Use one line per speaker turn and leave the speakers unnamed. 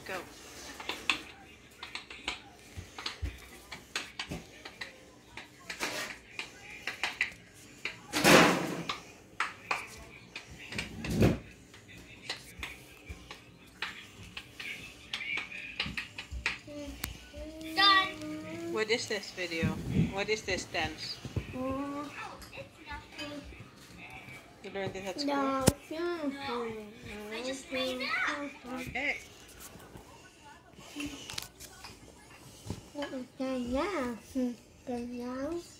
Go.
Done.
What is this video? What is this dance?
Oh,
You learned it at school?
no.
I just made that.
Okay.
Okay, yeah.